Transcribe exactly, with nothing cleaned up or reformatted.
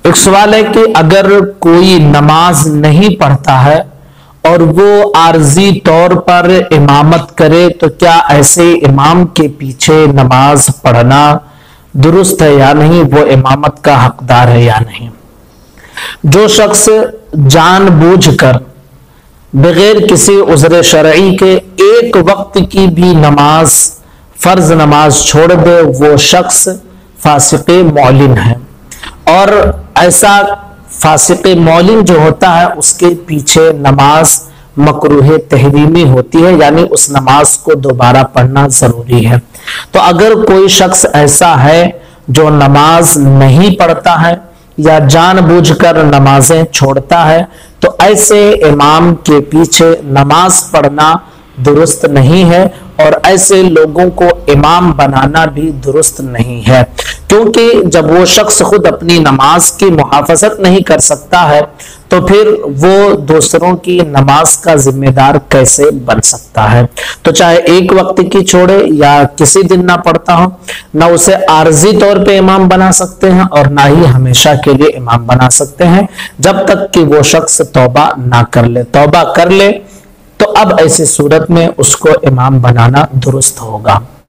ایک سوال ہے کہ اگر کوئی نماز نہیں پڑھتا ہے اور وہ عارضی طور پر امامت کرے تو کیا ایسے امام کے پیچھے نماز پڑھنا درست ہے یا نہیں، وہ امامت کا حقدار ہے یا نہیں؟ جو شخص جان بوجھ کر بغیر کسی عذر شرعی کے ایک وقت کی بھی نماز، فرض نماز چھوڑ دے، وہ شخص فاسق معلن ہے، اور ایسا فاسق معلن جو ہوتا ہے اس کے پیچھے نماز مکروہ تحریمی ہوتی ہے، یعنی اس نماز کو دوبارہ پڑھنا ضروری ہے۔ تو اگر کوئی شخص ایسا ہے جو نماز نہیں پڑھتا ہے یا جان بوجھ کر نمازیں چھوڑتا ہے تو ایسے امام کے پیچھے نماز پڑھنا درست نہیں ہے، اور ایسے لوگوں کو امام بنانا بھی درست نہیں ہے، کیونکہ جب وہ شخص خود اپنی نماز کی محافظت نہیں کر سکتا ہے تو پھر وہ دوسروں کی نماز کا ذمہ دار کیسے بن سکتا ہے؟ تو چاہے ایک وقت کی چھوڑے یا کسی دن نہ پڑھتا ہو، نہ اسے عارضی طور پہ امام بنا سکتے ہیں اور نہ ہی ہمیشہ کے لیے امام بنا سکتے ہیں، جب تک کہ وہ شخص توبہ نہ کر لے۔ توبہ کر لے تو اب ایسی صورت میں اس کو امام بنانا درست ہوگا۔